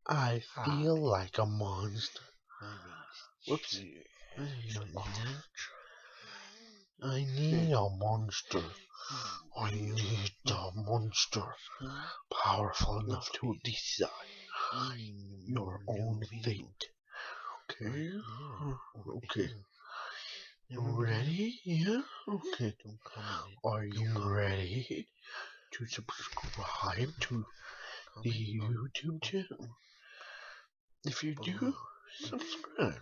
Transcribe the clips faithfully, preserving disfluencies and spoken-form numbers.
I feel like a monster. Whoops. I need a monster. I need a monster powerful enough to decide your own fate. Okay? Okay. You ready? Yeah? Okay. Are you ready to subscribe to the YouTube channel? If you do, subscribe.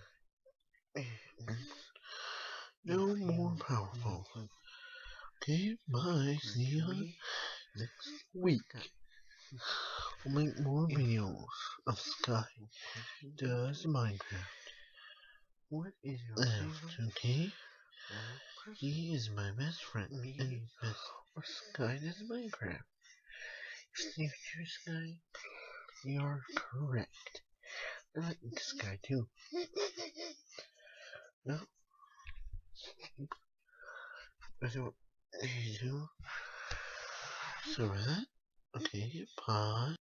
No more powerful. Okay, bye. See you next week. We'll make more videos of Sky does Minecraft. What is your favorite? Okay. He is my best friend. And best for Sky does Minecraft. If you Sky, you're correct. I like Sky too. No. So, so that. Okay, bye.